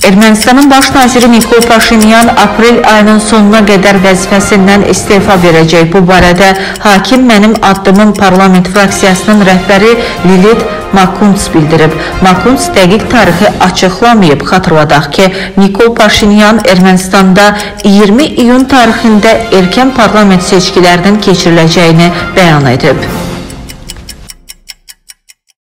Ermənistanın baş naziri Nikol Paşinyan aprel ayının sonuna qədər vəzifəsindən istefa verəcək. Bu barədə hakim mənim addımım parlament fraksiyasının rəhbəri Lilit Makunts bildirib. Makunts dəqiq tarixi açıqlamayıb. Xatırladaq ki, Nikol Paşinyan Ermənistanda 20 iyun tarixində erkən parlament seçkilərinin keçiriləcəyini bəyan edib.